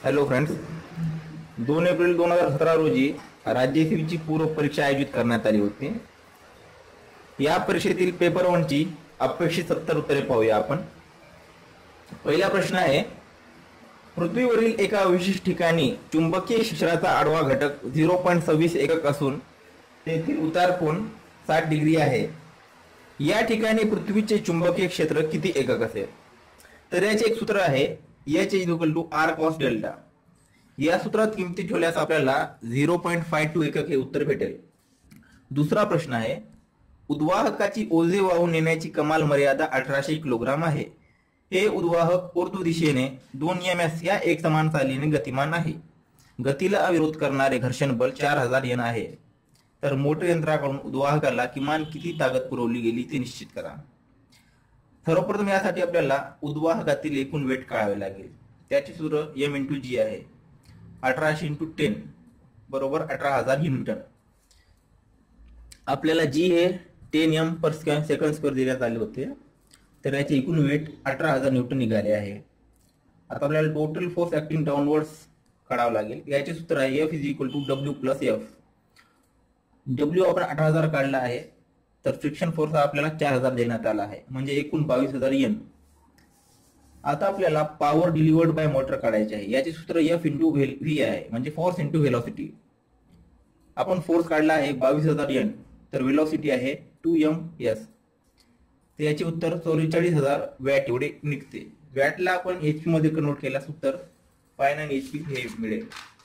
Hello friends, 2 April 2017 रोजी राज्यसेवेची पूर्व परीक्षा आयोजित करण्यात आली होती. या परीक्षेतील पेपर 1 ची अपेक्षित 70 उत्तरे पाहूया आपण. पहिला प्रश्न आहे, पृथ्वीवरील एका विशिष्ट ठिकाणी चुंबकीय क्षेत्राचा आडवा घटक 0.26 एकक असून तेथील उतार कोन 60 डिग्री आहे. या ठिकाणी पृथ्वीचे चुंबकीय क्षेत्र किती एकक असेल? तर याचे एक सूत्र आहे, H = R cos डेल्टा. या सूत्रात किमती ठेवल्यास आपल्याला 0.52 एकक हे उत्तर भेटेल. दुसरा प्रश्न आहे, उद्वाहकाची ओझे वाहून नेण्याची कमाल मर्यादा 1800 किलोग्राम आहे. हे उद्वाहक ऊर्ध्व दिशेने 2 ms या एकसमान चालीने गतिमान आहे. गतीला अविरोध करणारे घर्षण बल 4000 N आहे. तर मोटर यंत्राकडून उद्वाहकाला किमान किती ताकद पुरवली गेली ते निश्चित करा. सर्वप्रथम यासाठी आपल्याला उद्वाहकातील एकूण वेट काढावे लागेल. त्याचे सूत्र M × G आहे. 1800 × 10 बरोबर 18,000 न्यूटन. आपल्याला G हे 10 m/s² देण्यात आले होते. तर याचे एकूण वेट 18,000 न्यूटन निघाले आहे. आता आपल्याला टोटल फोर्स ऍक्टिंग डाऊनवर्ड्स काढावं लागेल. याचे सूत्र आहे F = W + F. W आपण 18,000 काढला आहे, तर फ्रिक्शन फोर्स आपल्याला 4000 देण्यात आला आहे, म्हणजे एकूण 22,000 N. आता आपल्याला पॉवर डिलिव्हर्ड बाय मोटर काढायचे आहे. याचे सूत्र F × V आहे, म्हणजे फोर्स × व्हेलॉसिटी. आपण फोर्स काढला आहे 22,000 N, तर व्हेलॉसिटी आहे 2ms. तर याचे उत्तर 44,000 वॅट एवढे निघते. वॅटला आपण HP मध्ये कन्वर्ट केल्यास उत्तर 5 HP हे मिळेल.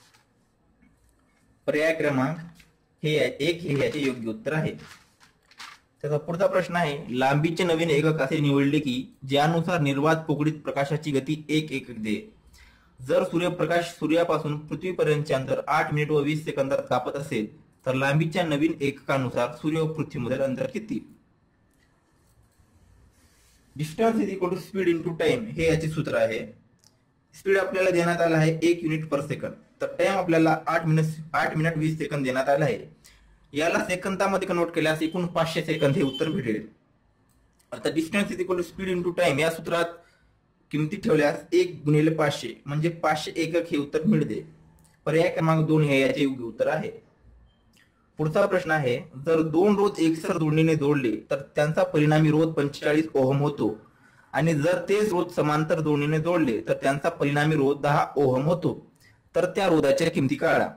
पर्याय क्रमांक हे याचे योग्य उत्तर आहे. त्याचा पुढचा प्रश्न आहे, लांबीचे नवीन एकक असे निवडले की ज्यानुसार निर्वात पोकळीत प्रकाशाची गती 1 एकक दे. जर सूर्यप्रकाश सूर्यापासून पृथ्वीपर्यंतचे अंतर 8 मिनिट व 20 सेकंदात कापत असेल तर लांबीच्या नवीन एककानुसार सूर्य व पृथ्वीमधील अंतर किती? डिस्टन्स = स्पीड × टाइम हे याचे सूत्र आहे. स्पीड आपल्याला देण्यात आला आहे 1 युनिट/सेकंद. तर टाइम आपल्याला 8 मिनिट 20 सेकंद देण्यात आला आहे. याला सेकंदामध्ये कन्वर्ट केल्यास एकूण 500 सेकंद हे उत्तर भेटेल. आता डिस्टन्स = स्पीड × टाइम या सूत्रात किमती ठेवल्यास 1 × 500 म्हणजे 500 एकक हे उत्तर मिळते. पर्याय क्रमांक 2 हे याचे योग्य उत्तर आहे. पुढचा प्रश्न आहे, जर 2 रोध एकसर जोडणीने जोडले तर त्यांचा परिणामी रोध 45 ओहम होतो, आणि जर तेच रोध समांतर जोडणीने जोडले तर त्यांचा परिणामी रोध 10 ओहम होतो. तर त्या रोधाच्या किमती काढा.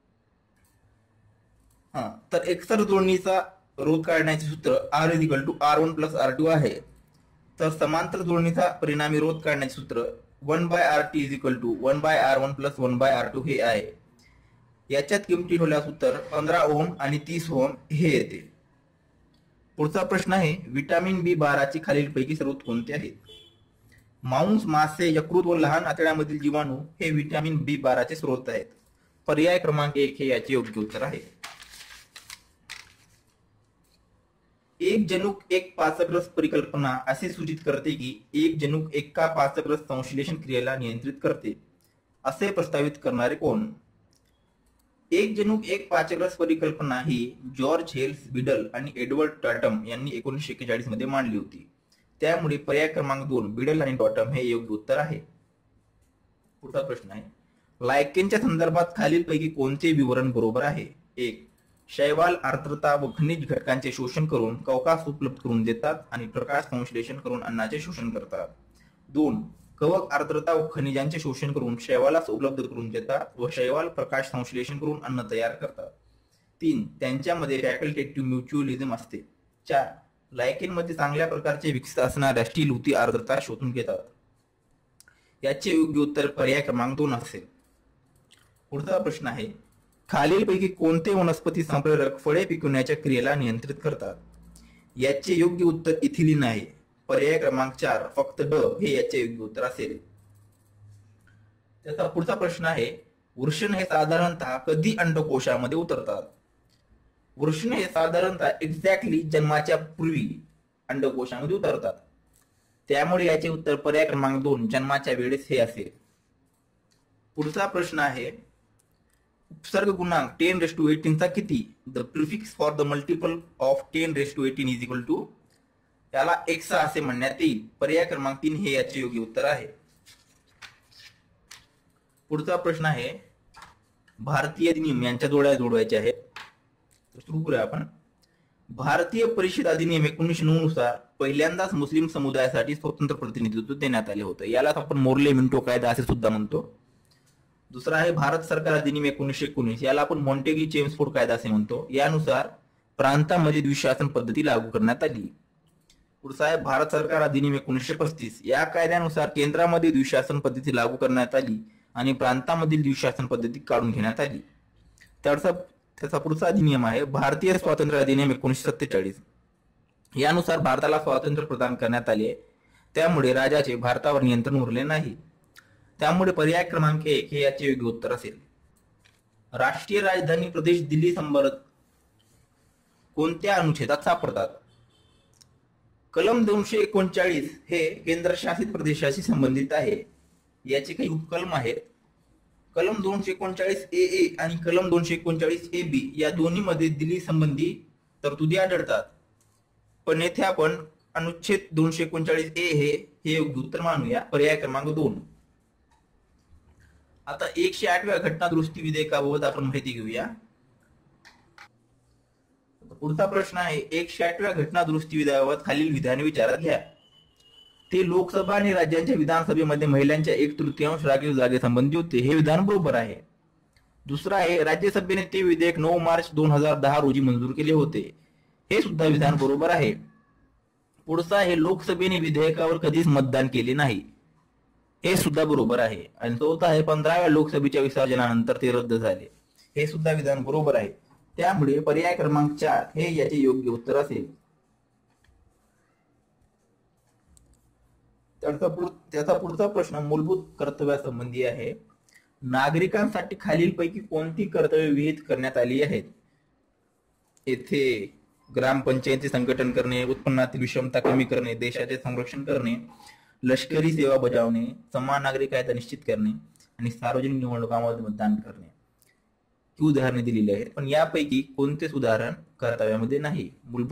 तर एकसर जोडणीचा रोध काढण्याचे सूत्र R = R1 + R2 आहे. तर समांतर जोडणीचा परिणामी रोध काढण्याचे सूत्र 1/RT = 1/R1 + 1/R2 हे आहे. याच्यात किमती ठेवल्यास उत्तर 15 ओहम आणि 30 ओहम हे येते. पुढचा प्रश्न आहे, विटामिन B12 चे खालीलपैकी स्रोत कोणते आहेत? मांस, मासे, यकृत व लहान आतड्यामधील जीवाणू हे विटामिन B12 चे स्रोत आहेत. पर्याय क्रमांक 1 हे याचे योग्य उत्तर आहे. एक जनुक एक पाचकरस परिकल्पना असे सूचित करते की एक जनुक एका पाचकरस संश्लेषण क्रियेला नियंत्रित करते. असे प्रस्तावित करणारे कोण? एक जनुक एक पाचकरस परिकल्पना ही जॉर्ज हेल्स बिडल आणि एडवर्ड टॉटम यांनी 1941 मध्ये मांडली होती. त्यामुळे पर्याय क्रमांक 2 बिडल आणि टॉटम हे योग्य उत्तर आहे. पुढचा प्रश्न आहे, लायकेनच्या संदर्भात खालीलपैकी कोणते विवरण बरोबर आहे? 1. शैवाल आर्द्रता व खनिज घटकांचे शोषण करून कवकास उपलब्ध करून देतात आणि प्रकाश संश्लेषण करून अन्नाचे शोषण करतात. 2. कवक आर्द्रता व खनिजांचे शोषण करून शैवालास उपलब्ध करून देतात व शैवाल प्रकाश संश्लेषण करून अन्न तयार करतात. 3. त्यांच्यामध्ये फॅकल्टेटिव्ह म्युच्युअलिझम असते. 4. लायकेनमध्ये चांगल्या प्रकारचे विकसित असणाऱ्या स्टील उती आर्द्रता शोधून घेतात. याचे योग्य उत्तर पर्याय क्रमांक 2 असेल. पुढचा प्रश्न आहे, खालीलपैकी कोणते वनस्पती संप्रेरक फळे पिकवण्याच्या क्रियेला नियंत्रित करतात? याचे योग्य उत्तर इथिलीन आहे. पर्याय क्रमांक 4 फक्त ड हे याचे योग्य उत्तर असेल. त्याचा पुढचा प्रश्न आहे, वृषण हे साधारणतः कधी अंडकोशामध्ये उतरतात? वृषण हे साधारणतः एक्झॅक्टली जन्माच्या पूर्वी अंडकोशामध्ये उतरतात. त्यामुळे याचे उत्तर पर्याय क्रमांक 2 जन्माच्या वेळेस हे असेल. पुढचा प्रश्न आहे, उपसर्ग गुणांक 10⁸ चा किती? The prefix for the multiple of 10⁸ याला एक्सा असे म्हणण्यात येईल. पर्याय क्रमांक 3 हे याचे योग्य उत्तर आहे. पुढचा प्रश्न आहे भारतीय अधिनियम यांच्या जोड्या जोडवायच्या आहेत. तर सुरू करूया आपण. भारतीय परिषद अधिनियम 1909 नुसार पहिल्यांदाच मुस्लिम समुदायासाठी स्वतंत्र प्रतिनिधित्व देण्यात आले होते. यालाच आपण मोर्ले मिंटो कायदा असे सुद्धा म्हणतो. दुसरा आहे भारत सरकार अधिनियम 1919, याला आपण मॉन्टेगी चेम्सफोर्ड कायदा असे म्हणतो. यानुसार प्रांतांमध्ये द्विशासन पद्धती लागू करण्यात आली. पुढचा आहे भारत सरकार अधिनियम 1935, या कायद्यानुसार केंद्रामध्ये द्विशासन पद्धती लागू करण्यात आली आणि प्रांतामधील द्विशासन पद्धती काढून घेण्यात आली. त्याचा पुढचा अधिनियम आहे भारतीय स्वातंत्र्य अधिनियम 1947, यानुसार भारताला स्वातंत्र्य प्रदान करण्यात आले, त्यामुळे राजाचे भारतावर नियंत्रण उरले नाही. त्यामुळे पर्याय क्रमांक 1 हे याचे योग्य उत्तर असेल. राष्ट्रीय राजधानी प्रदेश दिल्ली संबंध कोणत्या अनुच्छेदात सापडतात? कलम 239 हे केंद्रशासित प्रदेशाशी संबंधित आहे. याचे काही उपकलम आहेत. कलम 239 ए आणि कलम 239 AB या दोन्ही मध्ये दिल्ली संबंधी तरतुदी आढळतात. पण येथे आपण अनुच्छेद 239 ए हे योग्य उत्तर मानूया, पर्याय क्रमांक 2. आता 108व्या घटना दुरुस्ती विधेयकाबाबत आपण माहिती घेऊया. पुढचा प्रश्न आहे 108व्या घटना दुरुस्ती विधेयकाबाबत खालील विधाने विचारात घ्या. ते लोकसभा आणि राज्यांच्या विधानसभेमध्ये महिलांच्या 1/3 राखीव जागेसंबंधी होते. हे विधान बरोबर आहे. दुसरा आहे राज्यसभेने ते विधेयक 9 मार्च 2010 रोजी मंजूर केले होते. हे सुद्धा विधान बरोबर आहे. पुढचा आहे लोकसभेने विधेयकावर कधीच मतदान केले नाही. हे सुद्धा बरोबर आहे. आणि चौथा आहे 15व्या लोकसभेच्या विसर्जनानंतर ते रद्द झाले. हे सुद्धा विधान बरोबर आहे. त्यामुळे पर्याय क्रमांक 4 हे याचे योग्य उत्तर असेल. त्याचा पुढचा प्रश्न मूलभूत कर्तव्यासंबंधी आहे. नागरिकांसाठी खालीलपैकी कोणती कर्तव्य विहित करण्यात आली आहेत? येथे ग्रामपंचायती संघटन करणे, उत्पन्नातील विषमता कमी करणे, देशाचे संरक्षण करणे, लष्करी सेवा बजावणे, समान नागरी कायदा निश्चित करणे आणि सार्वजनिक निवडणुकांमध्ये मतदान करणे ही उदाहरणे दिलेली आहेत. पण यापैकी कोणतेच उदाहरण कर्तव्यामध्ये नाही.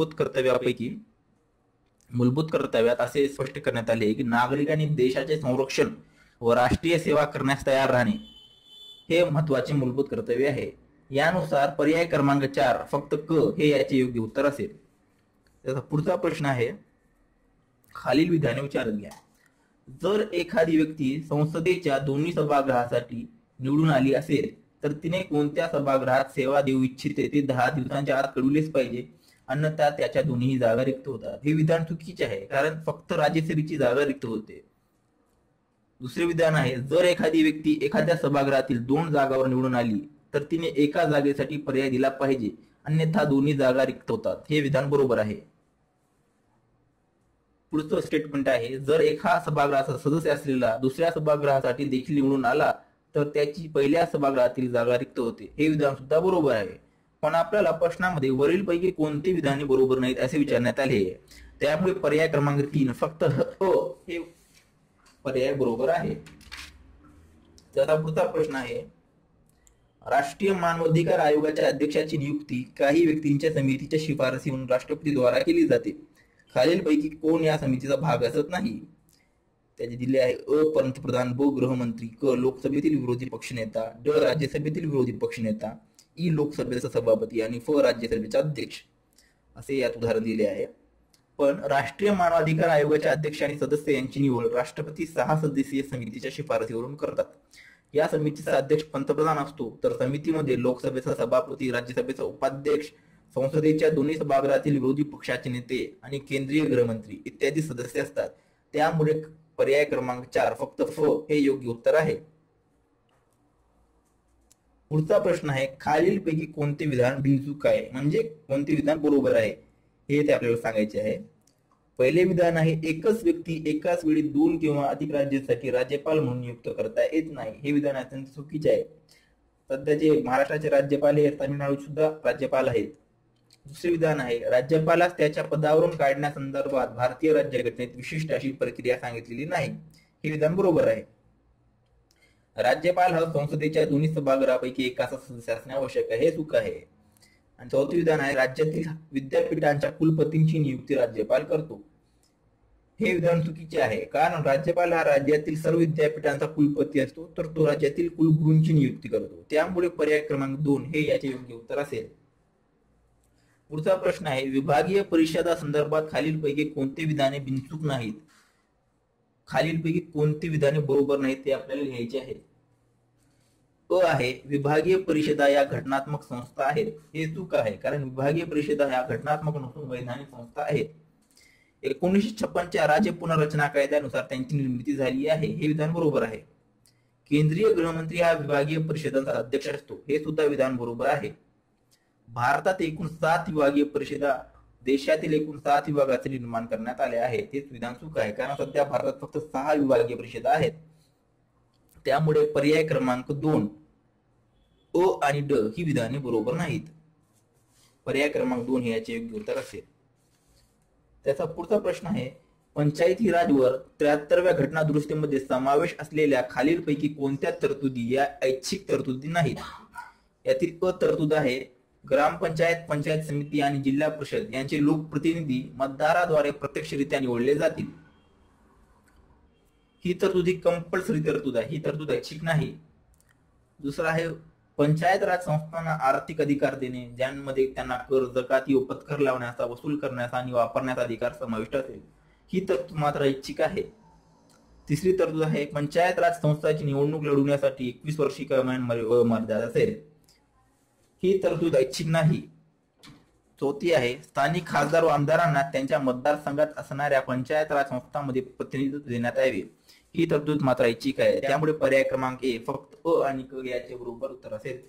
मूलभूत कर्तव्यात असे स्पष्ट करण्यात आले की नागरिकांनी देशाचे संरक्षण व राष्ट्रीय सेवा करण्यास तयार राहणे हे महत्वाचे मूलभूत कर्तव्य आहे. यानुसार पर्याय क्रमांक 4 फक्त क हे याचे योग्य उत्तर असेल. त्याचा पुढचा प्रश्न आहे खालील विधाने विचारत घ्या. जर एखादी व्यक्ती संसदेच्या दोन्ही सभागृहासाठी निवडून आली असेल तर तिने कोणत्या सभागृहात सेवा देऊ इच्छिते ते 10 दिवसांच्या आत कळविलेच पाहिजे, अन्यथा त्याच्या दोन्ही जागा रिक्त होतात. हे विधान चुकीचे आहे, कारण फक्त राज्यसभेची जागा रिक्त होते. दुसरे विधान आहे जर एखादी व्यक्ती एखाद्या सभागृहातील 2 जागावर निवडून आली तर तिने एका जागेसाठी पर्याय दिला पाहिजे, अन्यथा दोन्ही जागा रिक्त होतात. हे विधान बरोबर आहे. पुढचं स्टेटमेंट आहे जर एका सभागृहाचा सदस्य असलेला दुसऱ्या सभागृहासाठी देखील निवडून आला तर त्याची पहिल्या सभागृहातील जागा रिक्त होते. हे विधान सुद्धा बरोबर आहे. पण आपल्याला प्रश्नामध्ये वरीलपैकी कोणती विधाने बरोबर नाहीत असे विचारण्यात आले, त्यामुळे पर्याय क्रमांक 3 फक्त हे पर्याय बरोबर आहे. त्याचा पुढचा प्रश्न आहे राष्ट्रीय मानवाधिकार आयोगाच्या अध्यक्षाची नियुक्ती काही व्यक्तींच्या समितीच्या शिफारसीवरून राष्ट्रपती द्वारा केली जाते. खालीलपैकी कोण या समितीचा भाग असत नाही? त्याचे दिले आहे अ पंतप्रधान, ब गृहमंत्री, क लोकसभेतील विरोधी पक्षनेता, ड राज्यसभेतील विरोधी पक्षनेता, ई लोकसभेचा सभापती आणि फ राज्यसभेचा अध्यक्ष असे यात उदाहरण दिले आहे. पण राष्ट्रीय मानवाधिकार आयोगाच्या अध्यक्ष आणि सदस्य यांची निवड राष्ट्रपती 6 सदस्यीय समितीच्या शिफारसीवरून करतात. या समितीचा अध्यक्ष पंतप्रधान असतो, तर समितीमध्ये लोकसभेचा सभापती, राज्यसभेचा उपाध्यक्ष, संसदेच्या दोन्ही सभागृहातील विरोधी पक्षाचे नेते आणि केंद्रीय गृहमंत्री इत्यादी सदस्य असतात. त्यामुळे पर्याय क्रमांक 4 फक्त फ हे योग्य उत्तर आहे. पुढचा प्रश्न आहे खालीलपैकी कोणते विधान बिनचूक आहे, म्हणजे कोणते विधान बरोबर आहे हे ते आपल्याला सांगायचे आहे. पहिले विधान आहे एकच व्यक्ती एकाच वेळी 2 किंवा अधिक राज्यासाठी राज्यपाल म्हणून नियुक्त करता येत नाही. हे विधान अत्यंत चुकीचे आहे. सध्याचे महाराष्ट्राचे राज्यपाल हे तामिळनाडू सुद्धा राज्यपाल आहेत. दुसरे विधान आहे राज्यपालास त्याच्या पदावरून काढण्यासंदर्भात भारतीय राज्यघटनेत विशिष्ट अशी प्रक्रिया सांगितलेली नाही. हे विधान बरोबर आहे. राज्यपाल हा संसदेच्या दोन्ही सभागृहापैकी एकाचा सदस्य असणे आवश्यक आहे. हे चूक आहे. आणि चौथे विधान आहे राज्यातील विद्यापीठांच्या कुलपतींची नियुक्ती राज्यपाल करतो. हे विधान चुकीचे आहे, कारण राज्यपाल हा राज्यातील सर्व विद्यापीठांचा कुलपती असतो, तर तो राज्यातील कुलगुरूंची नियुक्ती करतो. त्यामुळे पर्याय क्रमांक 2 हे याचे योग्य उत्तर असेल. पुढचा प्रश्न आहे, विभागीय परिषदा संदर्भात खालीलपैकी कोणते विधाने बिनचूक नाहीत? खालीलपैकी कोणती विधाने बरोबर नाहीत ते आपल्याला लिहायचे आहे. अ आहे, विभागीय परिषदा या घटनात्मक संस्था आहेत. हे चूक आहे, कारण विभागीय परिषदा ह्या घटनात्मक नसून वैधानिक संस्था आहेत. 1956च्या राज्य पुनर्रचना कायद्यानुसार त्यांची निर्मिती झाली आहे. हे विधान बरोबर आहे. केंद्रीय गृहमंत्री हा विभागीय परिषदांचा अध्यक्ष असतो. हे सुद्धा विधान बरोबर आहे. भारतात एकूण 7 विभागीय परिषदा देशातील एकूण 7 विभागाचे निर्माण करण्यात आले आहे. तेच विधान चूक आहे, कारण सध्या भारतात फक्त 6 विभागीय परिषदा आहेत. त्यामुळे पर्याय क्रमांक 2 अ आणि ड ही विधाने बरोबर नाहीत. पर्याय क्रमांक 2 हे याचे योग्य उत्तर असेल. त्याचा पुढचा प्रश्न आहे, पंचायती राजवर 73व्या घटना दुरुस्तीमध्ये समावेश असलेल्या खालीलपैकी कोणत्या तरतुदी या ऐच्छिक तरतुदी नाहीत? यातील क तरतूद आहे, ग्रामपंचायत, पंचायत समिती आणि जिल्हा परिषद यांचे लोकप्रतिनिधी मतदाराद्वारे प्रत्यक्षरित्या निवडले जातील. ही तरतूद ही कंपल्सरी तरतूद आहे. ही तरतूद ऐच्छिक नाही. दुसरा आहे, पंचायत राज संस्थांना आर्थिक अधिकार देणे, ज्यांमध्ये त्यांना कर, जकाती व पत्कर लावण्याचा, वसूल करण्याचा आणि वापरण्याचा अधिकार समाविष्ट असेल. ही तरतूद मात्र ऐच्छिक आहे. तिसरी तरतूद आहे, पंचायत राज संस्थांची निवडणूक लढवण्यासाठी 21 वर्षी मर्यादा असेल. ही तरतूद ऐच्छिक नाही. चौथी आहे, स्थानिक खासदार व आमदारांना त्यांच्या मतदारसंघात असणाऱ्या पंचायत राज संस्थांमध्ये प्रतिनिधित्व देण्यात यावे. ही तरतूद मात्र ऐच्छिक आहे. त्यामुळे पर्याय क्रमांक ए फक्त अ आणि क याचे बरोबर उत्तर असेल.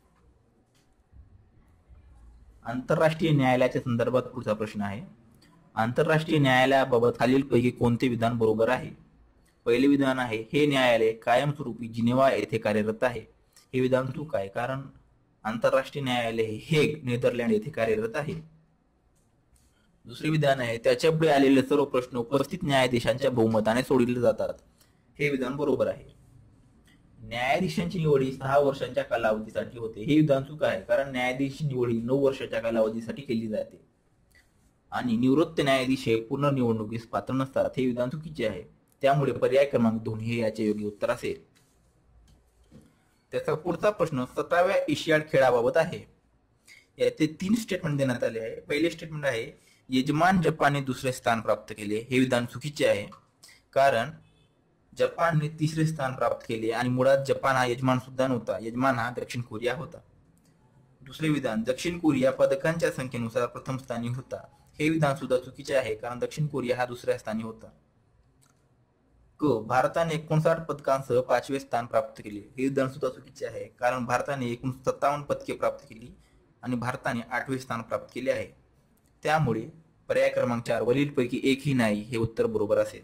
आंतरराष्ट्रीय न्यायालयाच्या संदर्भात पुढचा प्रश्न आहे, आंतरराष्ट्रीय न्यायालयाबाबत खालीलपैकी कोणते विधान बरोबर आहे? पहिले विधान आहे, हे न्यायालय कायमस्वरूपी जिनेवा येथे कार्यरत आहे. हे विधान चूक आहे, कारण आंतरराष्ट्रीय न्यायालय हेग, नेदरलँड येथे कार्यरत आहे. दुसरे विधान आहे, त्याच्यापुढे आलेले सर्व प्रश्न उपस्थित न्यायाधीशांच्या बहुमताने सोडवले जातात. हे विधान बरोबर आहे. न्यायाधीशांची निवडी 6 वर्षांच्या कालावधीसाठी होते. हे विधान चूक आहे, कारण न्यायाधीश निवडी 9 वर्षाच्या कालावधीसाठी केली जाते आणि निवृत्त न्यायाधीश हे पुनर्निवडणुकीस पात्र नसतात. हे विधान चुकीचे आहे. त्यामुळे पर्याय क्रमांक 2 हे याचे योग्य उत्तर असेल. त्याचा पुढचा प्रश्न 17व्या एशियाड खेळाबाबत आहे. याचे 3 स्टेटमेंट देण्यात आले आहे. पहिले स्टेटमेंट आहे, यजमान जपानने 2रे स्थान प्राप्त केले. हे विधान चुकीचे आहे, कारण जपानने 3रे स्थान प्राप्त केले आणि मुळात जपान हा यजमान सुद्धा नव्हता. यजमान हा दक्षिण कोरिया होता. दुसरे विधान, दक्षिण कोरिया पदकांच्या संख्येनुसार प्रथम स्थानी होता. हे विधान सुद्धा चुकीचे आहे, कारण दक्षिण कोरिया हा 2ऱ्या स्थानी होता. क, भारताने 59 पदकांसह 5वे स्थान प्राप्त केले. हे विधान सुद्धा चुकीचे आहे, कारण भारताने एकूण 57 पदके प्राप्त केली आणि भारताने 8वे स्थान प्राप्त केले आहे. त्यामुळे पर्याय क्रमांक 4 वरीलपैकी एकही नाही हे उत्तर बरोबर असेल.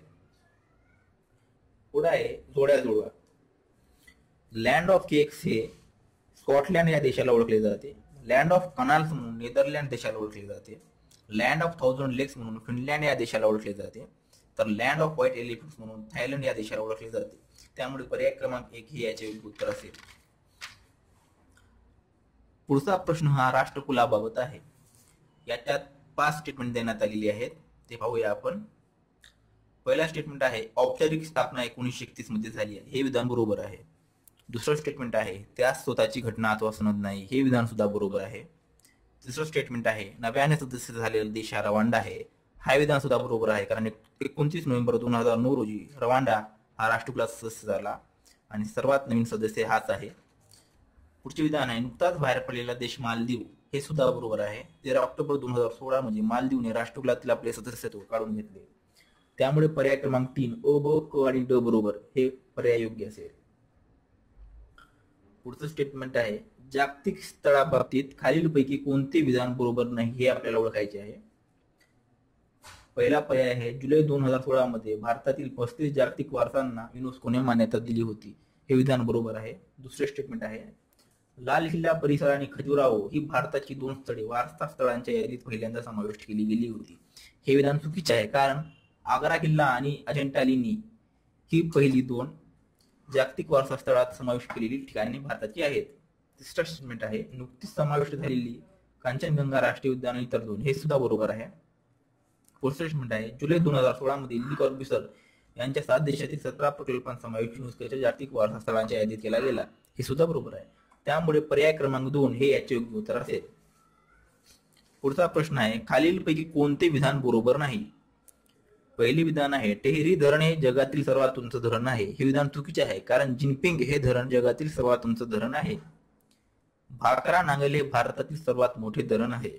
पुढे आहे जोड्या जुळवा. लँड ऑफ केक्स हे स्कॉटलँड या देशाला ओळखले जाते. लँड ऑफ कनाल्स म्हणून नेदरलँड देशाला ओळखले जाते. लँड ऑफ 1000 लेक्स म्हणून फिनलँड या देशाला ओळखले जाते. तर लँड ऑफ व्हाईट एलिफंट्स म्हणून थायलंड या देशाला ओळखले जाते. त्यामुळे पर्याय क्रमांक 1 हे याचे योग्य उत्तर असेल. पुढचा प्रश्न हा राष्ट्रकुलाबाबत आहे. याच्यात 5 स्टेटमेंट देण्यात आलेली आहेत, ते पाहूया आपण. पहिला स्टेटमेंट आहे, औपचारिक स्थापना 1931 मध्ये झाली आहे. हे विधान बरोबर आहे. दुसरं स्टेटमेंट आहे, त्यास स्वतःची घटना अथवा सनद नाही. हे विधान सुद्धा बरोबर आहे. तिसरं स्टेटमेंट आहे, नव्याने सदस्य झालेला देश हा रवांडा आहे. हा विधान सुद्धा बरोबर आहे, कारण 29 नोव्हेंबर 2009 रोजी रवांडा हा राष्ट्रकुलात सदस्य झाला आणि सर्वात नवीन सदस्य हाच आहे. पुढचे विधान आहे, नुकताच बाहेर पडलेला देश मालदीव. हे सुद्धा बरोबर आहे. 13 ऑक्टोबर 2016 मध्ये मालदीवने राष्ट्रकुलातील आपले सदस्यत्व काढून घेतले. त्यामुळे पर्याय क्रमांक 3 अ, ब, क आणि ड बरोबर हे पर्याय योग्य असेल. पुढचं स्टेटमेंट आहे, जागतिक स्थळाबाबतीत खालीलपैकी कोणते विधान बरोबर नाही हे आपल्याला ओळखायचे आहे. पहिला पर्याय आहे, जुलै 2016 मध्ये भारतातील 35 जागतिक वारसांना युनेस्कोने मान्यता दिली होती. हे विधान बरोबर आहे. दुसरे स्टेटमेंट आहे, लाल किल्ला परिसर आणि खजुराहो ही भारताची 2 स्थळे वारसा स्थळांच्या यादीत पहिल्यांदा समाविष्ट केली गेली होती. हे विधान चुकीचे आहे, कारण आग्रा किल्ला आणि अजंठा लेणी ही पहिली 2 जागतिक वारसा स्थळात समाविष्ट केलेली ठिकाणे भारताची आहेत. तिसरा स्टेटमेंट आहे, नुकतीच समाविष्ट झालेली कांचनगंगा राष्ट्रीय उद्यान इतर 2 हे सुद्धा बरोबर आहे. 65 मिनिट आहे. जुलै 2016 मध्ये ली कॉर्ब्युसर यांच्या 7 देशातील 17 प्रकल्पांचा समावेश युनेस्कोच्या जागतिक वारसा स्थळांच्या यादीत केला गेला. हे सुद्धा बरोबर आहे. त्यामुळे पर्याय क्रमांक 2 हे याचे योग्य उत्तर असेल. पुढचा प्रश्न आहे, खालीलपैकी कोणते विधान बरोबर नाही? पहिले विधान आहे, टेहरी धरण हे जगातील सर्वात उंच धरण आहे. हे विधान चुकीचे आहे, कारण जिनपिंग हे धरण जगातील सर्वात उंच धरण आहे. भाकरा नांगल हे भारतातील सर्वात मोठे धरण आहे.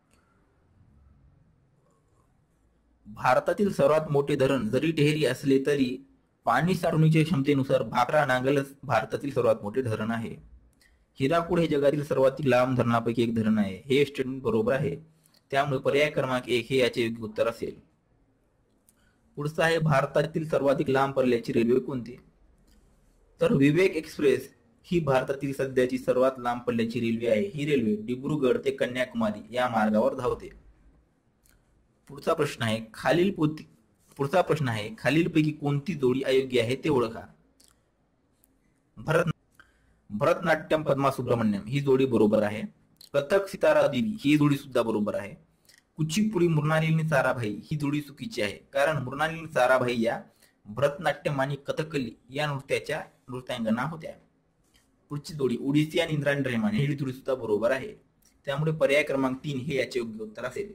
भारतातील सर्वात मोठे धरण जरी टेहरी असले तरी पाणी साठवणुकीच्या क्षमतेनुसार भाकरा नांगलच भारतातील सर्वात मोठे धरण आहे. हिराकूड हे जगातील सर्वात लांब धरणापैकी एक धरण आहे. हे स्टेटमेंट बरोबर आहे. त्यामुळे पर्याय क्रमांक 1 हे याचे योग्य उत्तर असेल. पुढचा आहे, भारतातील सर्वाधिक लांब पल्ल्याची रेल्वे कोणती? तर विवेक एक्सप्रेस ही भारतातील सध्याची सर्वात लांब पल्ल्याची रेल्वे आहे. ही रेल्वे डिब्रुगड ते कन्याकुमारी या मार्गावर धावते. पुढचा प्रश्न आहे, खालीलपैकी कोणती जोडी अयोग्य आहे ते ओळखा. भरतनाट्यम पद्मा सुब्रमण्यम ही जोडी बरोबर आहे. कथक सितारा देवी ही जोडी सुद्धा बरोबर आहे. कुचिपुडी मृणालिनी साराभाई ही जोडी चुकीची आहे, कारण मृणालिनी साराभाई या भरतनाट्यम आणि कथकली या नृत्यांगना होत्या. पुढची जोडी ओडिसी आणि इंद्रायणी रहमान ही जोडी सुद्धा बरोबर आहे. त्यामुळे पर्याय क्रमांक 3 हे याचे योग्य उत्तर असेल.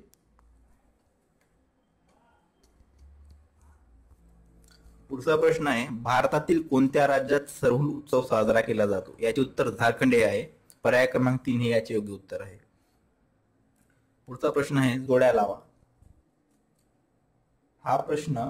पुढचा प्रश्न आहे, भारतातील कोणत्या राज्यात सरहुल उत्सव साजरा केला जातो? याचे उत्तर झारखंड हे आहे. पर्याय क्रमांक 3 हे याचे योग्य उत्तर आहे. पुढचा प्रश्न आहे, जोड्या लावा. हा प्रश्न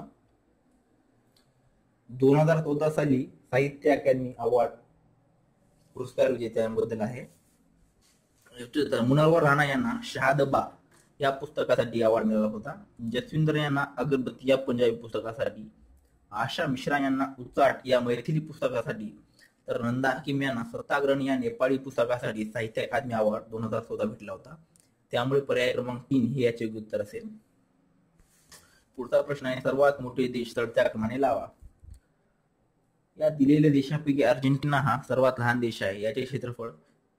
2014 साली साहित्य अकादमी अवॉर्ड पुरस्कार विजेत्यांबद्दल आहे. मुनव्वर राणा यांना शहादबा या पुस्तकासाठी अवॉर्ड मिळाला होता. जसविंदर यांना अगरबत्ती या पंजाबी पुस्तकासाठी, आशा मिश्रा यांना उचाट या मैथिली पुस्तकासाठी, तर नंदा हकीम यांना सत्याग्रहण या नेपाळी पुस्तकासाठी साहित्य अकादमी अवॉर्ड 2014 भेटला होता. त्यामुळे पर्याय क्रमांक 3 हे याचे योग्य उत्तर असेल. पुढचा प्रश्न आहे, सर्वात मोठे देश चढत्या क्रमाने लावा. या दिलेल्या देशांपैकी अर्जेंटिना हा सर्वात लहान देश आहे. याचे क्षेत्रफळ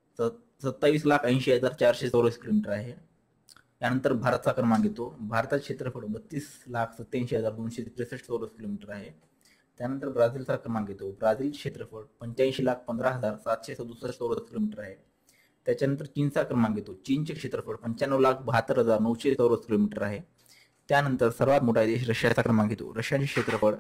27,80,400 चौरस किलोमीटर आहे. यानंतर भारतचा क्रमांक येतो. भारताचे क्षेत्रफळ 32,87,263 चौरस किलोमीटर आहे. त्यानंतर ब्राझीलचा क्रमांक येतो. ब्राझील क्षेत्रफळ 85,15,767 चौरस किलोमीटर आहे. त्याच्यानंतर चीनचा क्रमांक येतो. चीनचे क्षेत्रफळ 95,72,900 चौरस किलोमीटर आहे. त्यानंतर सर्वात मोठा देश रशियाचा क्रमांक येतो. रशियाचे क्षेत्रफळ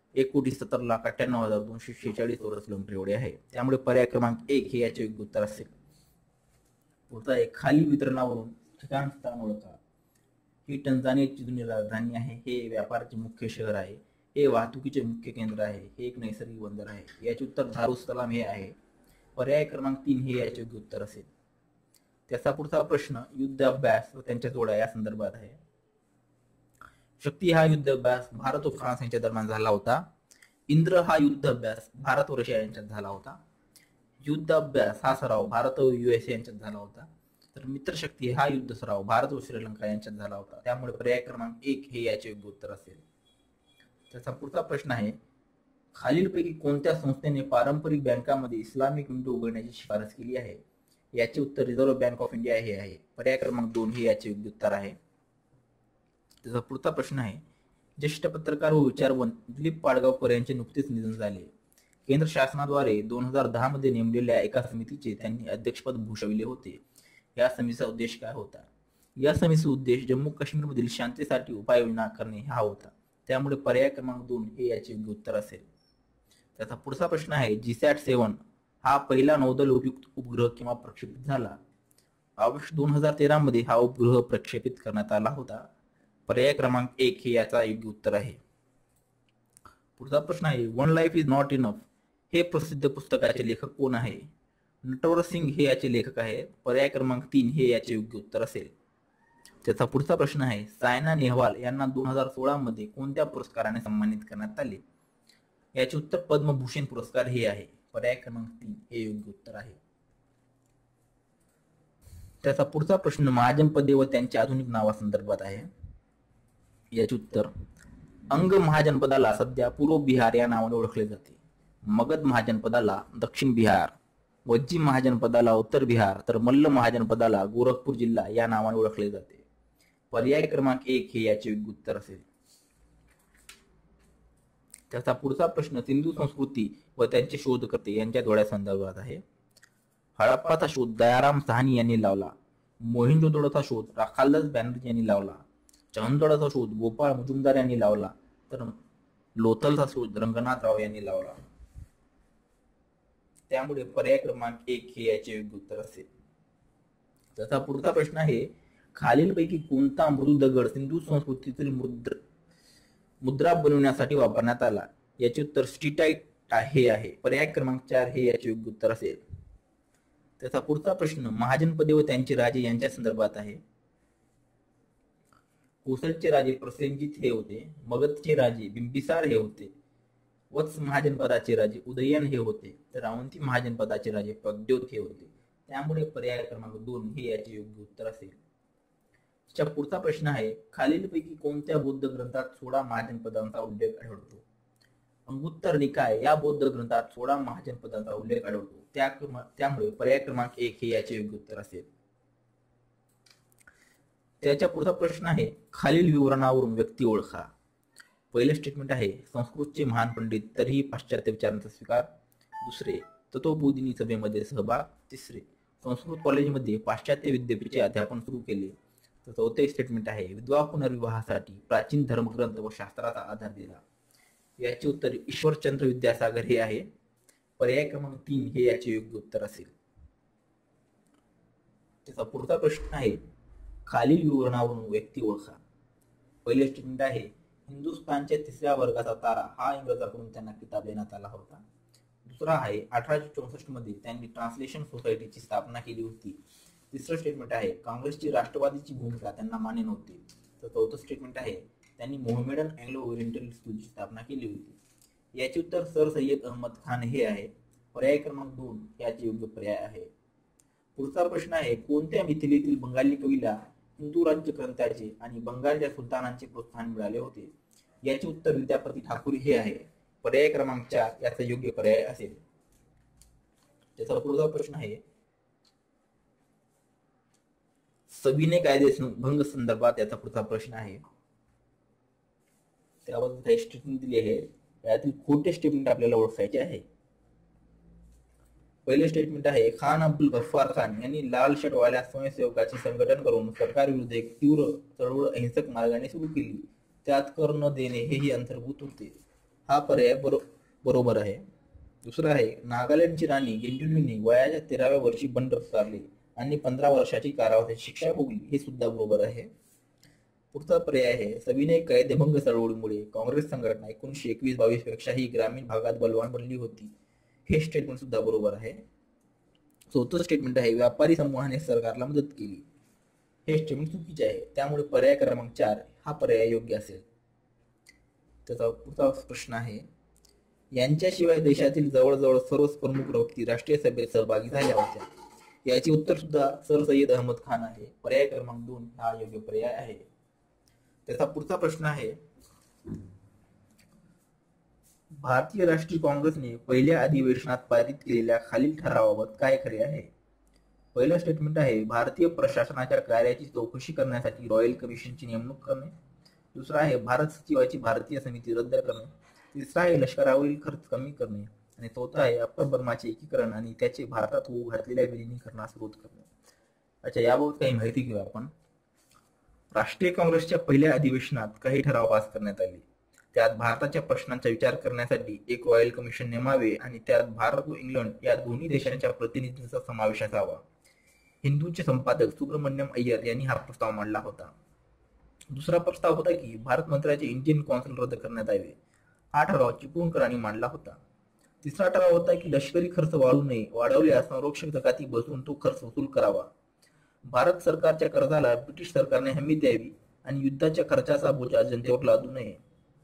1,70,98,246 चौरस किलोमीटर एवढे आहे. त्यामुळे पर्याय क्रमांक 1 हे याचे योग्य उत्तर असेल. पुढचा आहे, खालील वितरणावरून ठिकाण स्थान ओळखा. ही टंझानियाची जुनी राजधानी आहे. हे व्यापाराचे मुख्य शहर आहे. हे वाहतुकीचे मुख्य केंद्र आहे. हे एक नैसर्गिक बंदर आहे. याचे उत्तर दारुसलाम हे आहे. पर्याय क्रमांक 3 हे याचे योग्य उत्तर असेल. त्याचा पुढचा प्रश्न युद्ध अभ्यास व त्यांच्या जोड्या या संदर्भात आहे. शक्ती हा युद्ध अभ्यास भारत व फ्रान्स यांच्या दरम्यान झाला होता. इंद्र हा युद्ध अभ्यास भारत व रशिया यांच्यात झाला होता. युद्ध अभ्यास हा सराव भारत व USA यांच्यात झाला होता. तर मित्रशक्ती हा युद्ध सराव भारत व श्रीलंका यांच्यात झाला होता. त्यामुळे पर्याय क्रमांक 1 हे याचे योग्य उत्तर असेल. त्याचा पुढचा प्रश्न आहे, खालीलपैकी कोणत्या संस्थेने पारंपरिक बँकांमध्ये इस्लामिक विंडो उघडण्याची शिफारस केली आहे? याचे उत्तर रिझर्व्ह बँक ऑफ इंडिया हे आहे. पर्याय क्रमांक 2 हे याचे योग्य उत्तर आहे. त्याचा पुढचा प्रश्न आहे, ज्येष्ठ पत्रकार व विचारवंत दिलीप पाडगावकर यांचे नुकतेच निधन झाले. केंद्र शासनाद्वारे 2010 मध्ये नेमलेल्या एका समितीचे त्यांनी अध्यक्षपद भूषविले होते. या समितीचा उद्देश काय होता? या समितीचा उद्देश जम्मू काश्मीरमधील शांतीसाठी उपाययोजना करणे हा होता. त्यामुळे पर्याय क्रमांक 2 हे याचे योग्य उत्तर असेल. त्याचा पुढचा प्रश्न आहे, GSAT-7 हा पहिला नौदल उपयुक्त उपग्रह केव्हा प्रक्षेपित झाला? ऑगस्ट 2013 मध्ये हा उपग्रह प्रक्षेपित करण्यात आला होता. पर्याय क्रमांक 1 हे याचा योग्य उत्तर आहे. पुढचा प्रश्न आहे, one life is not enough हे प्रसिद्ध पुस्तकाचे लेखक कोण आहे? नटवर सिंग हे याचे लेखक आहेत. पर्याय क्रमांक 3 हे याचे योग्य उत्तर असेल. त्याचा पुढचा प्रश्न आहे, सायना नेहवाल यांना 2016 मध्ये कोणत्या पुरस्काराने सन्मानित करण्यात आले? याचे उत्तर पद्मभूषण पुरस्कार हे आहे. पर्याय क्रमांक 3 हे योग्य उत्तर आहे. त्याचा पुढचा प्रश्न महाजनपदे व त्यांच्या आधुनिक नावासंदर्भात आहे. याचे उत्तर, अंग महाजनपदाला सध्या पूर्व बिहार या नावाने ओळखले जाते. मगध महाजनपदाला दक्षिण बिहार, वज्जी महाजनपदाला उत्तर बिहार, तर मल्ल महाजनपदाला गोरखपूर जिल्हा या नावाने ओळखले जाते. पर्याय क्रमांक 1 हे याचे योग्य उत्तर असेल. त्याचा पुढचा प्रश्न सिंधू संस्कृती व त्यांचे शोधकर्ते यांच्या डोळ्या संदर्भात आहे. हडप्पाचा शोध दयाराम साहनी यांनी लावला. मोहिंजोदडोचा शोध राखालदास बॅनर्जी यांनी लावला. चंदगडचा शोध गोपाळ मुजुमदार यांनी लावला. तर लोथलचा शोध रंगनाथराव यांनी लावला. त्यामुळे पर्याय क्रमांक 1 हे याचे योग्य उत्तर असेल. त्याचा पुढचा प्रश्न आहे खालीलपैकी कोणता मृदू दगड सिंधू संस्कृतीतील मुद्रा बनवण्यासाठी वापरण्यात आला? याचे उत्तर स्टीटाईट हे आहे. पर्याय क्रमांक 4 हे याचे योग्य उत्तर असेल. त्याचा पुढचा प्रश्न महाजनपदे व त्यांचे राजे यांच्या संदर्भात आहे. कोसलचे राजे प्रसेनजित हे होते. मगधचे राजे बिंबिसार हे होते. वत्स महाजनपदाचे राजे उदयन हे होते. तर अवंती महाजनपदाचे राजे प्रद्योत हे होते. त्यामुळे पर्याय क्रमांक 2 हे याचे योग्य उत्तर असेल. पुढचा प्रश्न आहे खालीलपैकी कोणत्या बौद्ध ग्रंथात 16 महाजनपदांचा उल्लेख आढळतो? अंगुत्तर निकाय या बौद्ध ग्रंथात 16 महाजनपदांचा उल्लेख आढळतो. त्यामुळे पर्याय क्रमांक 1 हे याचे योग्य उत्तर असेल. त्याच्या पुढचा प्रश्न आहे खालील विवरणावरून व्यक्ती ओळखा. पहिले स्टेटमेंट आहे संस्कृतचे महान पंडित तरीही पाश्चात्य विचारांचा स्वीकार. दुसरे तत्वबोधिनी सभेमध्ये सहभाग. तिसरे संस्कृत कॉलेजमध्ये पाश्चात्य विद्यापीठाचे अध्यापन सुरू केले. तर चौथे स्टेटमेंट आहे विधवा पुनर्विवाहासाठी प्राचीन धर्मग्रंथ व शास्त्राचा आधार दिला. याचे उत्तर ईश्वरचंद्र विद्यासागर हे आहे. पर्याय क्रमांक 3 हे याचे योग्य उत्तर असेल. त्याचा पुढचा प्रश्न आहे खालील विवरणावरून व्यक्ती ओळखा. पहिले स्टेटमेंट आहे हिंदुस्थानच्या 3ऱ्या वर्गाचा तारा हा इंग्रजांकडून त्यांना किताब देण्यात आला होता. दुसरा आहे 1864 मध्ये त्यांनी ट्रान्सलेशन सोसायटीची स्थापना केली होती. तिसरं स्टेटमेंट आहे काँग्रेसची राष्ट्रवादीची भूमिका त्यांना मान्य नव्हती. तर चौथं स्टेटमेंट आहे त्यांनी मोहमेडन अँग्लो ओरिएंटल स्कूलची स्थापना केली होती. याचे उत्तर सर सय्यद अहमद खान हे आहे. पर्याय क्रमांक 2 याचे योग्य पर्याय आहे. पुढचा प्रश्न आहे कोणत्या मिथिलेतील बंगाली कवीला हिंदू राज्य ग्रंथाचे आणि बंगालच्या सुलतानांचे प्रोत्साहन मिळाले होते? याचे उत्तर विद्यापती ठाकूर हे आहे. पर्याय क्रमांक 4 याचा योग्य पर्याय असेल. त्याचा पुढचा प्रश्न आहे सविनय कायदे भंग संदर्भात याचा पुढचा प्रश्न आहे. त्याबद्दल काही स्टेटमेंट दिली आहे. यातील खोटे स्टेटमेंट आपल्याला ओळखायचे आहे. पहिले स्टेटमेंट आहे खान अब्दुल गफ्फार खान यांनी लाल शर्टवाल्या स्वयंसेवकाचे संघटन करून सरकारविरुद्ध एक तीव्र चळवळ अहिंसक मार्गाने सुरू केली. त्यात कर न देणे हेही अंतर्भूत होते. हा पर्याय बरोबर आहे. दुसरा आहे नागालँडची राणी गेंडुलीने वयाच्या 13व्या वर्षी बंड उतारले आणि 15 वर्षाची कारावासाची शिक्षा भोगली. हे सुद्धा बरोबर आहे. पुढचा पर्याय आहे सविनय कायदेभंग चळवळीमुळे काँग्रेस संघटना 1921-22 पेक्षाही ग्रामीण भागात बलवान बनली होती. हे स्टेटमेंट सुद्धा बरोबर आहे. चौथं स्टेटमेंट आहे व्यापारी समूहाने सरकारला मदत केली. हे स्टेटमेंट चुकीचे आहे. त्यामुळे पर्याय क्रमांक 4 हा पर्याय योग्य असेल. त्याचा पुढचा प्रश्न आहे यांच्याशिवाय देशातील जवळजवळ सर्वच प्रमुख व्यक्ती राष्ट्रीय सभेत सहभागी झाल्या होत्या. याचे उत्तर सुद्धा सर सय्यद अहमद खान आहे. पर्याय क्रमांक 2 हा योग्य पर्याय आहे. त्याचा पुढचा प्रश्न आहे भारतीय राष्ट्रीय काँग्रेसने पहिल्या अधिवेशनात पारित केलेल्या खालील ठरावाबाबत काय खरे आहे? पहिलं स्टेटमेंट आहे भारतीय प्रशासनाच्या कार्याची चौकशी करण्यासाठी रॉयल कमिशनची नेमणूक करणे. दुसरा आहे भारत सचिवाची भारतीय समिती रद्द करणे. तिसरा आहे लष्करावरील खर्च कमी करणे. आणि चौथा आहे अप्पर बर्माचे एकीकरण आणि त्याचे भारतात होऊ घातलेल्या विलिनीकरणास विरोध करणे. अच्छा, याबाबत काही माहिती घेऊ आपण. राष्ट्रीय काँग्रेसच्या पहिल्या अधिवेशनात काही ठराव पास करण्यात आले. त्यात भारताच्या प्रश्नांचा विचार करण्यासाठी एक रॉयल कमिशन नेमावे आणि त्यात भारत व इंग्लंड या दोन्ही देशांच्या प्रतिनिधींचा समावेश असावा. हिंदूचे संपादक सुब्रमण्यम अय्यर यांनी हा प्रस्ताव मांडला होता. दुसरा प्रस्ताव होता की भारत मंत्र्याचे इंडियन कौन्सिल रद्द करण्यात यावे. हा ठराव चिपळूणकरांनी मांडला होता. तिसरा ठराव होता की लष्करी खर्च वाढू नये, वाढवल्यास संरक्षक जकाती बसवून तो खर्च वसूल करावा. भारत सरकारच्या कर्जाला ब्रिटिश सरकारने हमी द्यावी आणि युद्धाच्या खर्चाचा बोजा जनतेवर लादू नये.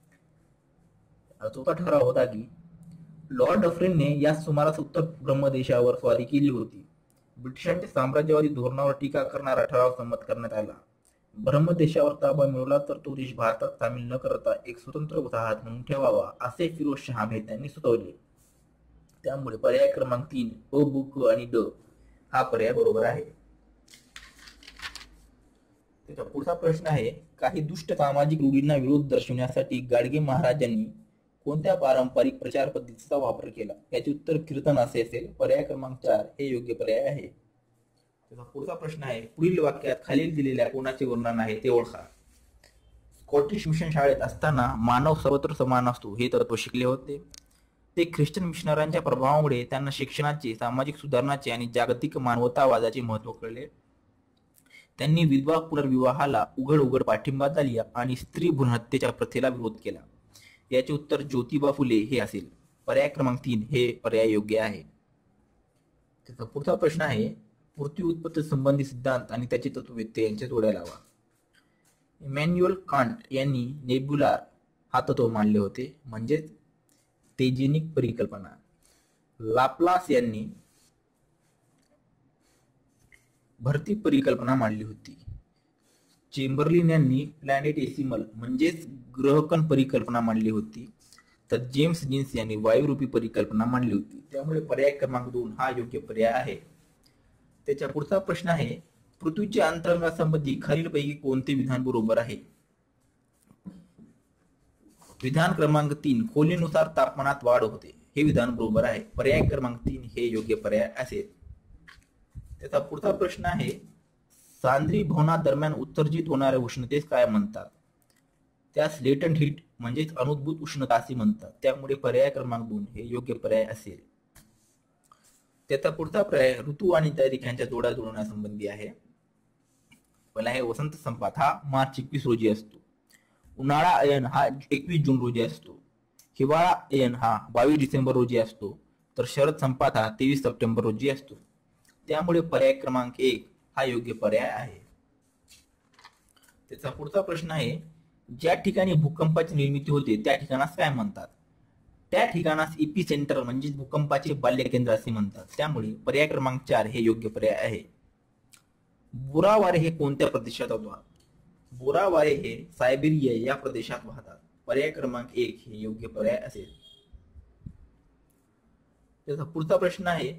चौथा ठराव होता की लॉर्ड डफरिनने या सुमारास उत्तर ब्रह्मदेशावर स्वारी केली होती. ब्रिटिशांच्या साम्राज्यवादी धोरणावर टीका करणारा ठराव संमत करण्यात आला. ब्रह्मदेशावर ताबा मिळवला तर तो देश भारतात सामील न करता एक स्वतंत्र वसाहत म्हणून ठेवावा असे फिरोज शहा मेहतांनी सुचवले. त्यामुळे पर्याय क्रमांक 3 अ, ब, क आणि ड हा पर्याय बरोबर आहे. त्याचा पुढचा प्रश्न आहे, काही दुष्ट सामाजिक रूढींना विरोध दर्शवण्यासाठी गाडगे महाराजांनी कोणत्या पारंपरिक प्रचार पद्धतीचा वापर केला? याचे उत्तर कीर्तन असे असेल. पर्याय क्रमांक 4 हे योग्य पर्याय आहे. त्याचा पुढचा प्रश्न आहे, पुढील वाक्यात खालील दिलेल्या कोणाचे वर्णन आहे ते ओळखा. स्कॉटिश मिशन शाळेत असताना मानव सर्वत्र समान असतो हे तत्व शिकले होते. ते ख्रिश्चन मिशनरांच्या प्रभावामुळे त्यांना शिक्षणाचे, सामाजिक सुधारणाचे आणि जागतिक मानवतावादाचे महत्त्व कळले. त्यांनी विधवा पुनर्विवाहाला उघड पाठिंबा दिला आणि स्त्री भ्रूणहत्येच्या प्रथेला विरोध केला. याचे उत्तर ज्योतिबा फुले हे असेल. पर्याय क्रमांक 3 हे पर्याय योग्य आहे. त्याचा पुढचा प्रश्न आहे, पृथ्वी उत्पत्ती संबंधी सिद्धांत आणि त्याचे तत्ववेत्ते यांच्या जोड्या लावा. इमॅन्युअल कांट यांनी नेब्युलार हा तत्व मांडले होते, म्हणजेच तेजेनिक परिकल्पना. लाप्लास यांनी भरती परिकल्पना मांडली होती. चेंबरलिन यांनी प्लॅनेटेसिमल म्हणजेच ग्रहकण परिकल्पना मांडली होती. तर जेम्स जीन्स यांनी वायुरूपी परिकल्पना मांडली होती. त्यामुळे पर्याय क्रमांक 2 हा योग्य पर्याय आहे. त्याच्या पुढचा प्रश्न आहे, पृथ्वीच्या अंतरंगासंबंधी खालीलपैकी कोणते विधान बरोबर आहे? विधान क्रमांक 3 खोलीनुसार तापमानात वाढ होते हे विधान बरोबर आहे. पर्याय क्रमांक 3 हे योग्य पर्याय असेल. त्याचा पुढचा प्रश्न आहे, सांद्रीभवनादरम्यान उत्सर्जित होणाऱ्या उष्णतेस काय म्हणतात? त्यास लेटंट हीट म्हणजेच अनुभूत उष्णता असे म्हणतात. त्यामुळे पर्याय क्रमांक 2 हे योग्य पर्याय असेल. त्याचा पुढचा पर्याय ऋतू आणि तारीख यांच्या जोड्या जुळवण्यासंबंधी आहे. पहिला आहे, वसंत संपात हा मार्च 21 रोजी असतो. उन्हाळा अयन हा 21 जून रोजी असतो. हिवाळा अयन हा 22 डिसेंबर रोजी असतो. तर शरद संपात हा 23 सप्टेंबर रोजी असतो. त्यामुळे पर्याय क्रमांक 1 हा योग्य पर्याय आहे. त्याचा पुढचा प्रश्न आहे, ज्या ठिकाणी भूकंपाची निर्मिती होते त्या ठिकाणास काय म्हणतात? त्या ठिकाणास इपी सेंटर म्हणजे भूकंपाचे बाल्य केंद्र असे म्हणतात. त्यामुळे पर्याय क्रमांक 4 हे योग्य पर्याय आहे. बुरा वारे हे कोणत्या प्रदेशात वाहतात? बुरा वारे हे सायबेरिया या प्रदेशात वाहतात. पर्याय क्रमांक 1 हे योग्य पर्याय असेल. त्याचा पुढचा प्रश्न आहे,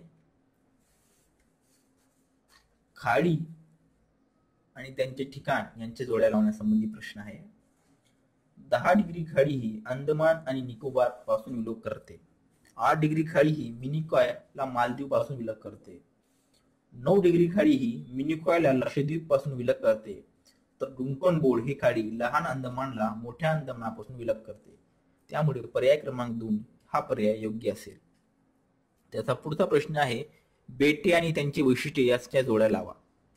खाडी आणि त्यांचे ठिकाण यांच्या जोड्या लावण्यासंबंधी प्रश्न आहे. 10 डिग्री खाडी ही अंदमान आणि निकोबार पासून विलग करते. 8 डिग्री खाडी ही मिनिकॉय ला मालदीव पासून विलग करते. 9 डिग्री खाडी ही मिनिकॉय ला लक्षद्वीप पासून विलग करते. तर डुंकन बोर्ड ही खाडी लहान अंदमानला मोठ्या अंदमानापासून विलग करते. त्यामुळे पर्याय क्रमांक 2 हा पर्याय योग्य असेल. त्याचा पुढचा प्रश्न आहे, बेटे आणि त्यांची वैशिष्ट्ये याच्या जोड्या लावा.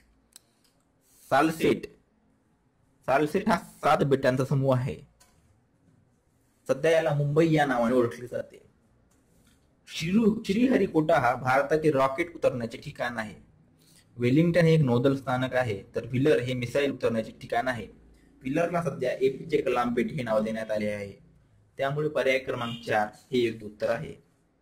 सालसेट हा 7 बेटांचा समूह आहे. सध्या याला मुंबई या नावाने ओळखले जाते. श्रीहरिकोटा हा भारताचे रॉकेट उतरण्याचे ठिकाण आहे. वेलिंग्टन हे एक नौदल स्थानक आहे. तर व्हीलर हे मिसाईल उतरण्याचे ठिकाण आहे. व्हीलरला सध्या एपीजे कलाम पेठ हे नाव देण्यात आले आहे. त्यामुळे पर्याय क्रमांक 4 हे योग्य उत्तर आहे.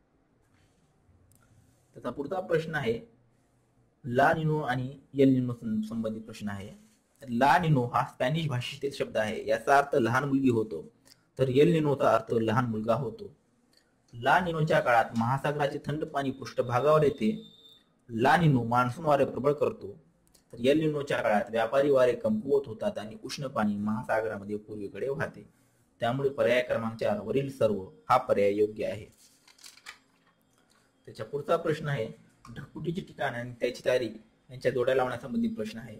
त्याचा पुढचा प्रश्न आहे, ला निनो आणि यल निनो संबंधित प्रश्न आहे. ला निनो हा स्पॅनिश भाषेतील शब्द आहे. याचा अर्थ लहान मुलगी होतो. तर यल निनोचा अर्थ लहान मुलगा होतो. ला निनोच्या काळात महासागराचे थंड पाणी पृष्ठभागावर येते. ला निनो मान्सून वारे प्रबळ करतो. तर यल निनोच्या काळात व्यापारी वारे कमकुवत होतात आणि उष्ण पाणी महासागरामध्ये पूर्वेकडे वाहते. त्यामुळे पर्याय क्रमांक 4 वरील सर्व हा पर्याय योग्य आहे. त्याच्या पुढचा प्रश्न आहे, ढगफुटीचे ठिकाण आणि त्याची तारीख यांच्या जोड्या लावण्यासंबंधी प्रश्न आहे.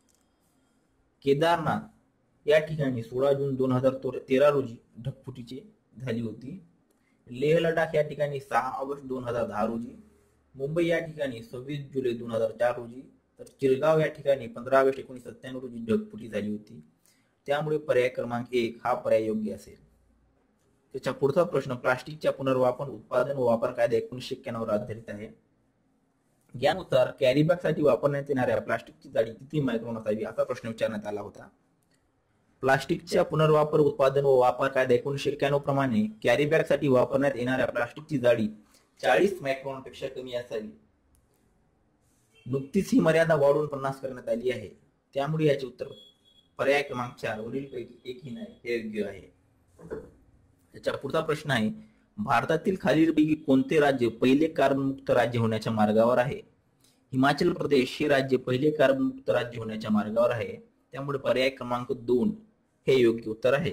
केदारनाथ या ठिकाणी 16 जून 2013 रोजी ढगफुटीची झाली होती. लेह लडाख या ठिकाणी 6 ऑगस्ट 2010 रोजी. मुंबई या ठिकाणी 26 जुलै 2004 रोजी. तर चिलगाव या ठिकाणी 15 ऑगस्ट 1997 रोजी ढगफुटी झाली होती. त्यामुळे पर्याय क्रमांक 1 हा पर्याय योग्य असेल. त्याच्या पुढचा प्रश्न प्लास्टिकच्या पुनर्वापर उत्पादन व वापर कायदा 1991 वर आधारित आहे. यानुसार कॅरीबॅग साठी वापरण्यात येणाऱ्या प्लास्टिकची जाडी किती मायक्रॉन असावी असा प्रश्न विचारण्यात आला होता. प्लास्टिकच्या पुनर्वापर उत्पादन व वापर कायदा 1991 प्रमाणे कॅरीबॅग साठी वापरण्यात येणाऱ्या प्लास्टिकची जाडी 40 मायक्रॉन पेक्षा कमी असावी. नुकतीच ही मर्यादा वाढवून 50 करण्यात आली आहे. त्यामुळे याचे उत्तर पर्याय क्रमांक 4 वरील पैकी एकही नाही हे योग्य आहे. त्याच्या पुढचा प्रश्न आहे, भारतातील खालीलपैकी कोणते राज्य पहिले कार्बनमुक्त राज्य होण्याच्या मार्गावर आहे? हिमाचल प्रदेश हे राज्य पहिले कार्बनमुक्त राज्य होण्याच्या मार्गावर आहे. त्यामुळे पर्याय क्रमांक 2 हे योग्य उत्तर आहे.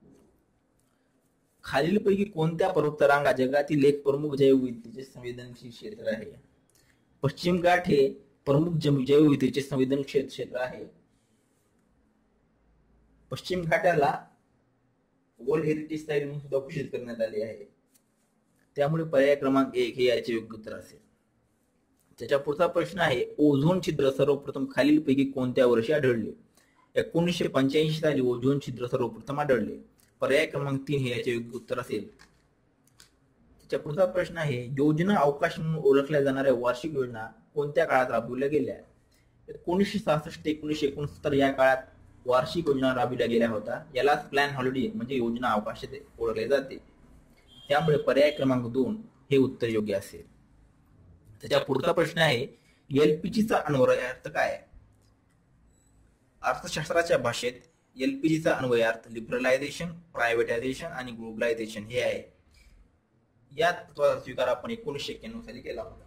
खालीलपैकी कोणत्या पर्वतरांगा जगातील एक प्रमुख जैवविविधतेचे संवेदनशील क्षेत्र आहे? पश्चिम घाट हे प्रमुख जैवविविधतेचे संवेदनशील क्षेत्र आहे. पश्चिम घाटाला वर्ल्ड हेरिटेज साइट म्हणून सुद्धा घोषित करण्यात आले आहे. त्यामुळे पर्याय क्रमांक 1 हे याचे योग्य उत्तर असेल. त्याच्या पुढचा प्रश्न आहे, ओझोन छिद्र सर्वप्रथम खालीलपैकी कोणत्या वर्षी आढळले? 1985 साली ओझोन छिद्र सर्वप्रथम आढळले. पर्याय क्रमांक 3 हे याचे योग्य उत्तर असेल. त्याच्या पुढचा प्रश्न आहे, योजना अवकाश म्हणून ओळखल्या जाणाऱ्या वार्षिक योजना कोणत्या काळात राबविल्या गेल्या? 1966 ते 1969 या काळात वार्षिक योजना राबविल्या गेल्या होत्या. यालाच प्लॅन हॉलिडे म्हणजे योजना अवकाश ओळखले जाते. त्यामुळे पर्याय क्रमांक 2 हे उत्तर योग्य असेल. त्याच्या पुढचा प्रश्न आहे, एलपीजीचा अन्वयार्थ काय? अर्थशास्त्राच्या भाषेत एलपीजीचा अन्वयार्थ लिबरलायझेशन, प्रायव्हेटायझेशन आणि ग्लोबलायझेशन हे आहे. या तत्वाचा स्वीकार आपण 1991 साली केला होता.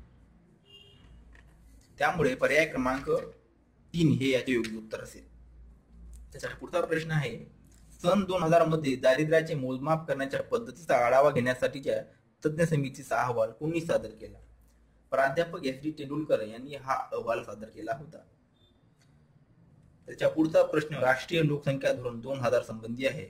त्यामुळे पर्याय क्रमांक 3 हे याचे योग्य उत्तर असेल. त्याचा पुढचा प्रश्न आहे, सन 2000 मध्ये दारिद्र्याचे मोजमाप करण्याच्या पद्धतीचा आढावा घेण्यासाठीच्या तज्ञ समितीचा अहवाल कोणी सादर केला? प्राध्यापक एस डी तेंडुलकर यांनी हा अहवाल सादर केला होता. त्याच्या पुढचा प्रश्न राष्ट्रीय लोकसंख्या धोरण 2000 संबंधी आहे.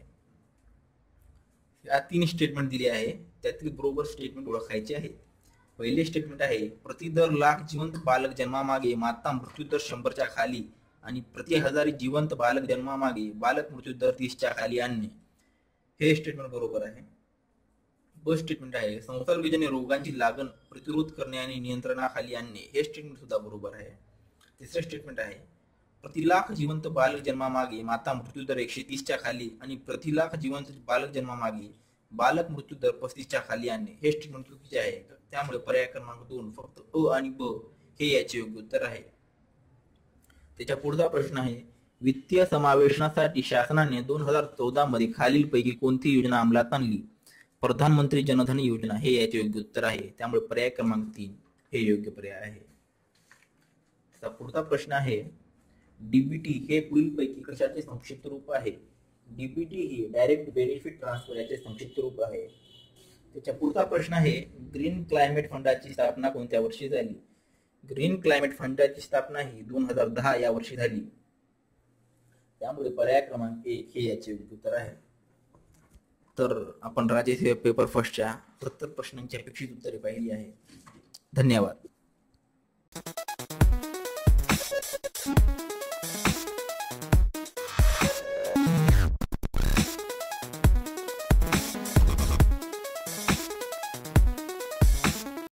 या 3 स्टेटमेंट दिले आहे, त्यातील बरोबर स्टेटमेंट ओळखायचे आहे. पहिले स्टेटमेंट आहे, प्रति दर लाख जिवंत बालक जन्मामागे माता मृत्यू दर 100च्या खाली आणि प्रति 1000 जिवंत बालक जन्मामागे बालक मृत्यू दर 30च्या खाली आणणे. हे स्टेटमेंट बरोबर आहे. ब स्टेटमेंट आहे, संसर्गजन्य रोगांची लागण प्रतिरोध करणे आणि नियंत्रणाखाली आणणे. हे स्टेटमेंट सुद्धा बरोबर आहे. तिसरे स्टेटमेंट आहे, प्रति लाख जिवंत बालक जन्मामागे माता मृत्यू दर 130च्या खाली आणि प्रति लाख जिवंत बालक जन्मामागे बालक मृत्यू दर 35च्या खाली आणणे. हे स्टेटमेंट चुकीचे आहे. त्यामुळे पर्याय क्रमांक 2 फक्त अ आणि ब हे याचे योग्य उत्तर आहे. त्याच्या पुढचा प्रश्न आहे, वित्तीय समावेशनासाठी शासनाने 2014 मध्ये खालीलपैकी कोणती योजना अंमलात आणली? प्रधानमंत्री जनधन योजना हे याचे योग्य उत्तर आहे. त्यामुळे पर्याय क्रमांक 3 हे योग्य पर्याय आहे. त्याचा पुढचा प्रश्न आहे, डीबीटी हे पुढीलपैकी कशाचे संक्षिप्त रूप आहे? डीबीटी ही डायरेक्ट बेनिफिट ट्रान्सफर याचे संक्षिप्त रूप आहे. त्याच्या पुढचा प्रश्न आहे, ग्रीन क्लायमेट फंडाची स्थापना कोणत्या वर्षी झाली? ग्रीन क्लायमेट फंडाची स्थापना ही 2010 या वर्षी झाली. त्यामुळे पर्याय क्रमांक 1 हे याचे योग्य उत्तर आहे. तर आपण राज्य पेपर फर्स्टच्या 70 प्रश्नांची अपेक्षित उत्तरे पाहिली आहे. धन्यवाद.